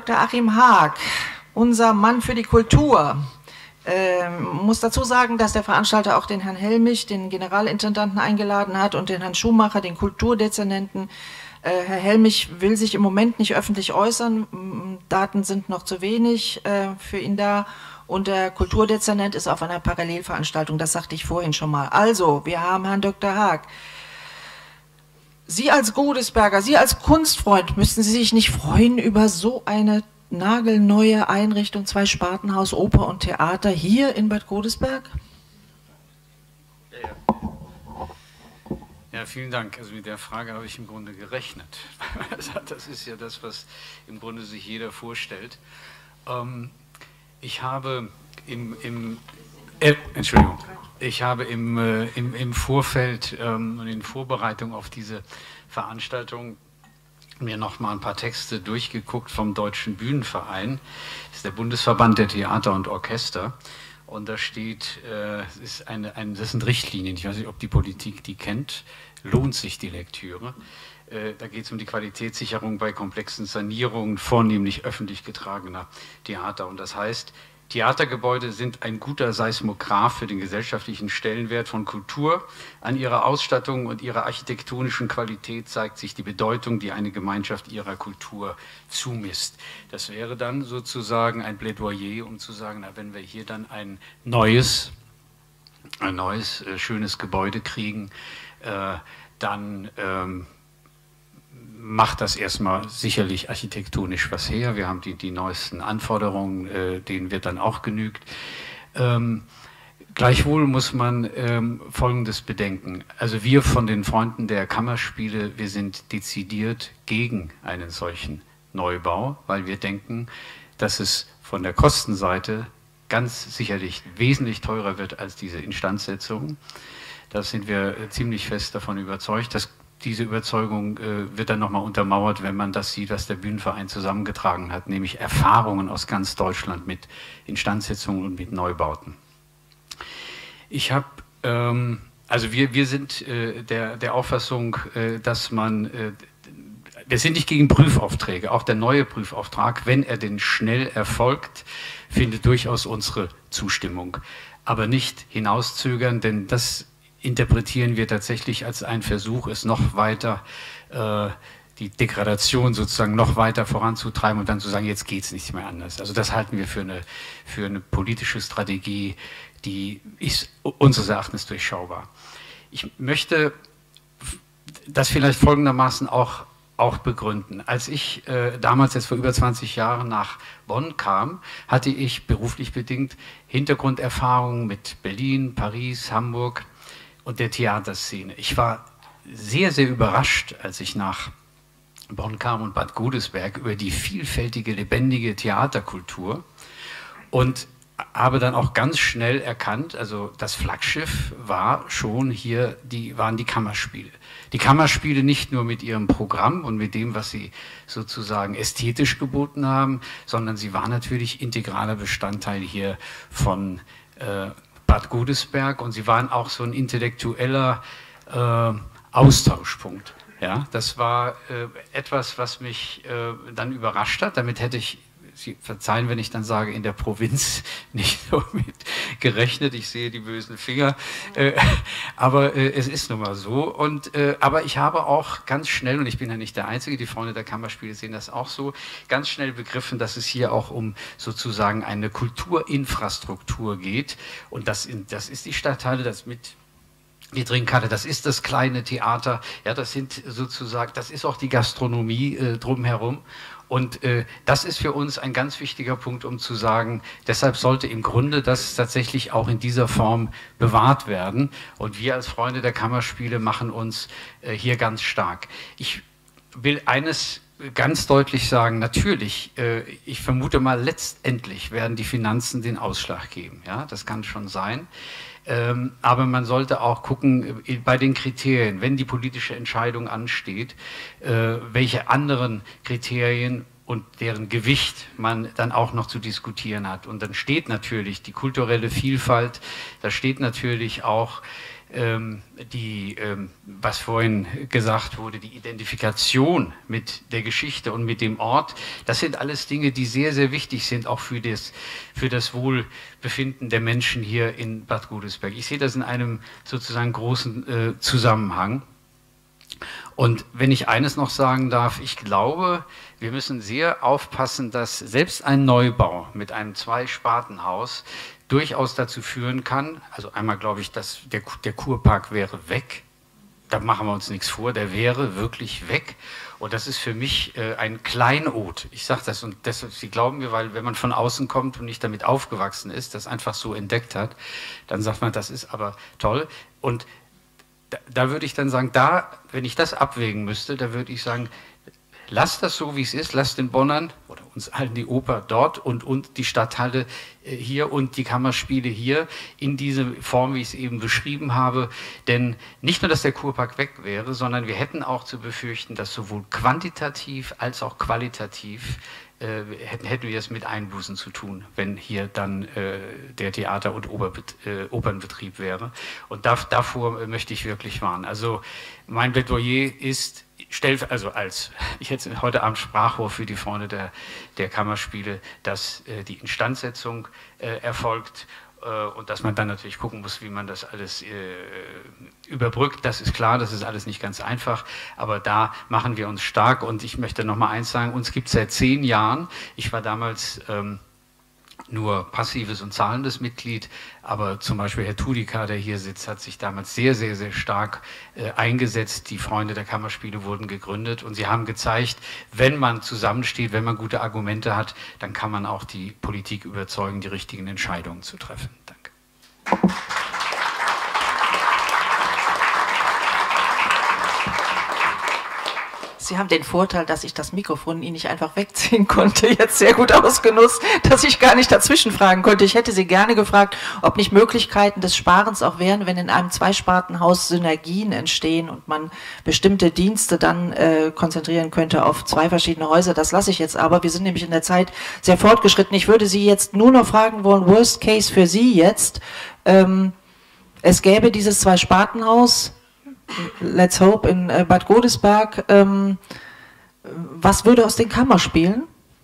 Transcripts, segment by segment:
Dr. Achim Haag, unser Mann für die Kultur, muss dazu sagen, dass der Veranstalter auch den Herrn Helmich, den Generalintendanten, eingeladen hat und den Herrn Schumacher, den Kulturdezernenten. Herr Helmich will sich im Moment nicht öffentlich äußern, Daten sind noch zu wenig für ihn da, und der Kulturdezernent ist auf einer Parallelveranstaltung, das sagte ich vorhin schon mal. Also, wir haben Herrn Dr. Haag. Sie als Godesberger, Sie als Kunstfreund, müssten Sie sich nicht freuen über so eine nagelneue Einrichtung, 2 Spartenhaus, Oper und Theater hier in Bad Godesberg? Ja, vielen Dank. Also mit der Frage habe ich im Grunde gerechnet. Das ist ja das, was im Grunde sich jeder vorstellt. Ich habe im Vorfeld und in Vorbereitung auf diese Veranstaltung mir noch mal ein paar Texte durchgeguckt vom Deutschen Bühnenverein. Das ist der Bundesverband der Theater und Orchester. Und da steht, das sind Richtlinien, ich weiß nicht, ob die Politik die kennt, lohnt sich die Lektüre. Da geht es um die Qualitätssicherung bei komplexen Sanierungen, vornehmlich öffentlich getragener Theater. Und das heißt, Theatergebäude sind ein guter Seismograph für den gesellschaftlichen Stellenwert von Kultur. An ihrer Ausstattung und ihrer architektonischen Qualität zeigt sich die Bedeutung, die eine Gemeinschaft ihrer Kultur zumisst. Das wäre dann sozusagen ein Plädoyer, um zu sagen, na, wenn wir hier dann ein neues, schönes Gebäude kriegen, dann macht das erstmal sicherlich architektonisch was her. Wir haben die neuesten Anforderungen, denen wird dann auch genügt. Gleichwohl muss man Folgendes bedenken. Also wir von den Freunden der Kammerspiele, wir sind dezidiert gegen einen solchen Neubau, weil wir denken, dass es von der Kostenseite ganz sicherlich wesentlich teurer wird als diese Instandsetzung. Da sind wir ziemlich fest davon überzeugt. Diese Überzeugung wird dann nochmal untermauert, wenn man das sieht, was der Bühnenverein zusammengetragen hat, nämlich Erfahrungen aus ganz Deutschland mit Instandsetzungen und mit Neubauten. Ich habe, also wir sind der Auffassung, dass man, wir sind nicht gegen Prüfaufträge, auch der neue Prüfauftrag, wenn er denn schnell erfolgt, findet durchaus unsere Zustimmung, aber nicht hinauszögern, denn das interpretieren wir tatsächlich als einen Versuch, es noch weiter, die Degradation sozusagen noch weiter voranzutreiben und dann zu sagen, jetzt geht es nicht mehr anders. Also das halten wir für eine politische Strategie, die ist unseres Erachtens durchschaubar. Ich möchte das vielleicht folgendermaßen auch begründen. Als ich damals, jetzt vor über 20 Jahren, nach Bonn kam, hatte ich beruflich bedingt Hintergrunderfahrungen mit Berlin, Paris, Hamburg und der Theaterszene. Ich war sehr, sehr überrascht, als ich nach Bonn kam und Bad Godesberg, über die vielfältige, lebendige Theaterkultur, und habe dann auch ganz schnell erkannt, also das Flaggschiff war schon hier, waren die Kammerspiele. Die Kammerspiele nicht nur mit ihrem Programm und mit dem, was sie sozusagen ästhetisch geboten haben, sondern sie waren natürlich integraler Bestandteil hier von Bad Godesberg, und sie waren auch so ein intellektueller Austauschpunkt. Ja, das war etwas, was mich dann überrascht hat. Damit hätte ich, Sie verzeihen, wenn ich dann sage, in der Provinz nicht so mit gerechnet. Ich sehe die bösen Finger. Aber es ist nun mal so. Aber ich habe auch ganz schnell, und ich bin ja nicht der Einzige, die Freunde der Kammerspiele sehen das auch so, ganz schnell begriffen, dass es hier auch um sozusagen eine Kulturinfrastruktur geht. Und das ist die Stadtteile, das mit die Trinkhalle, das ist das kleine Theater, ja, das sind sozusagen, das ist auch die Gastronomie drumherum. Und das ist für uns ein ganz wichtiger Punkt, um zu sagen, deshalb sollte im Grunde das tatsächlich auch in dieser Form bewahrt werden. Und wir als Freunde der Kammerspiele machen uns hier ganz stark. Ich will eines ganz deutlich sagen, natürlich, ich vermute mal, letztendlich werden die Finanzen den Ausschlag geben. Ja, das kann schon sein. Aber man sollte auch gucken, bei den Kriterien, wenn die politische Entscheidung ansteht, welche anderen Kriterien und deren Gewicht man dann auch noch zu diskutieren hat. Und dann steht natürlich die kulturelle Vielfalt, da steht natürlich auch was vorhin gesagt wurde, die Identifikation mit der Geschichte und mit dem Ort, das sind alles Dinge, die sehr, sehr wichtig sind, auch für das Wohlbefinden der Menschen hier in Bad Godesberg. Ich sehe das in einem sozusagen großen Zusammenhang. Und wenn ich eines noch sagen darf, ich glaube, wir müssen sehr aufpassen, dass selbst ein Neubau mit einem Zwei-Sparten-Haus durchaus dazu führen kann, also einmal glaube ich, dass der Kurpark wäre weg, da machen wir uns nichts vor, der wäre wirklich weg. Und das ist für mich ein Kleinod. Ich sage das und deshalb, Sie glauben mir, weil wenn man von außen kommt und nicht damit aufgewachsen ist, das einfach so entdeckt hat, dann sagt man, das ist aber toll. Und da würde ich dann sagen, wenn ich das abwägen müsste, da würde ich sagen, lasst das so, wie es ist, lasst den Bonnern oder uns allen die Oper dort und die Stadthalle hier und die Kammerspiele hier in diese Form, wie ich es eben beschrieben habe. Denn nicht nur, dass der Kurpark weg wäre, sondern wir hätten auch zu befürchten, dass sowohl quantitativ als auch qualitativ hätten wir es mit Einbußen zu tun, wenn hier dann der Theater- und Opernbetrieb wäre. Und davor möchte ich wirklich warnen. Also mein Plädoyer ist, ich jetzt heute Abend Sprachrohr für die Freunde der Kammerspiele, dass die Instandsetzung erfolgt und dass man dann natürlich gucken muss, wie man das alles überbrückt. Das ist klar, das ist alles nicht ganz einfach, aber da machen wir uns stark. Und ich möchte noch mal eins sagen, uns gibt es seit 10 Jahren. Ich war damals nur passives und zahlendes Mitglied, aber zum Beispiel Herr Tudika, der hier sitzt, hat sich damals sehr, sehr, sehr stark eingesetzt. Die Freunde der Kammerspiele wurden gegründet und sie haben gezeigt, wenn man zusammensteht, wenn man gute Argumente hat, dann kann man auch die Politik überzeugen, die richtigen Entscheidungen zu treffen. Danke. Sie haben den Vorteil, dass ich das Mikrofon Ihnen nicht einfach wegziehen konnte, jetzt sehr gut ausgenutzt, dass ich gar nicht dazwischen fragen konnte. Ich hätte Sie gerne gefragt, ob nicht Möglichkeiten des Sparens auch wären, wenn in einem Zweispartenhaus Synergien entstehen und man bestimmte Dienste dann konzentrieren könnte auf 2 verschiedene Häuser. Das lasse ich jetzt aber. Wir sind nämlich in der Zeit sehr fortgeschritten. Ich würde Sie jetzt nur noch fragen wollen, Worst Case für Sie jetzt. Es gäbe dieses Zweispartenhaus, Let's Hope in Bad Godesberg. Was würde aus den Kammerspielen?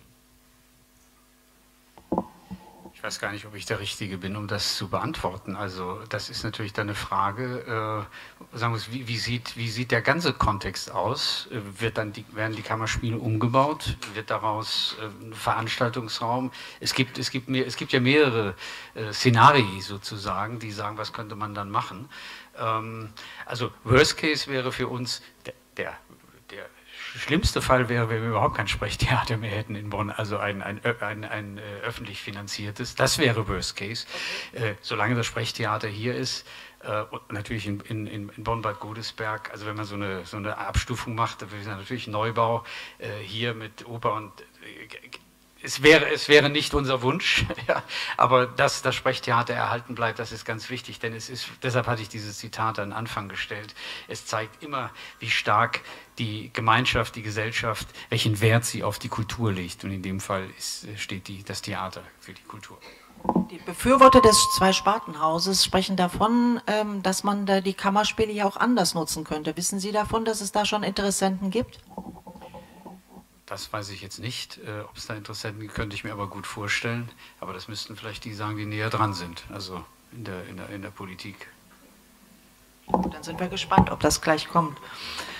Ich weiß gar nicht, ob ich der Richtige bin, um das zu beantworten. Also das ist natürlich dann eine Frage, sagen wir es, wie sieht der ganze Kontext aus? Werden die Kammerspiele umgebaut? Wird daraus ein Veranstaltungsraum? Es gibt ja mehrere Szenarien sozusagen, die sagen, was könnte man dann machen? Also Worst Case wäre für uns, der schlimmste Fall wäre, wenn wir überhaupt kein Sprechtheater mehr hätten in Bonn, also ein öffentlich finanziertes. Das wäre Worst Case. Solange das Sprechtheater hier ist, und natürlich in Bonn-Bad Godesberg, also wenn man so eine Abstufung macht, dann wäre natürlich Neubau hier mit Oper und es wäre nicht unser Wunsch, ja, aber dass das Sprechtheater erhalten bleibt, das ist ganz wichtig, denn deshalb hatte ich dieses Zitat an den Anfang gestellt, es zeigt immer, wie stark die Gemeinschaft, die Gesellschaft, welchen Wert sie auf die Kultur legt, und in dem Fall steht das Theater für die Kultur. Die Befürworter des Zweispartenhauses sprechen davon, dass man da die Kammerspiele ja auch anders nutzen könnte. Wissen Sie davon, dass es da schon Interessenten gibt? Das weiß ich jetzt nicht. Ob es da Interessenten gibt, könnte ich mir aber gut vorstellen. Aber das müssten vielleicht die sagen, die näher dran sind, also in der Politik. Dann sind wir gespannt, ob das gleich kommt.